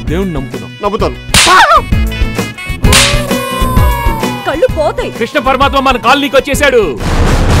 దేవుణ్ణి నమ్ముతున్నాం. నమ్ముతాను. కళ్ళు పోతాయి. కృష్ణ పరమాత్మ మన కాలనీకి వచ్చేసాడు.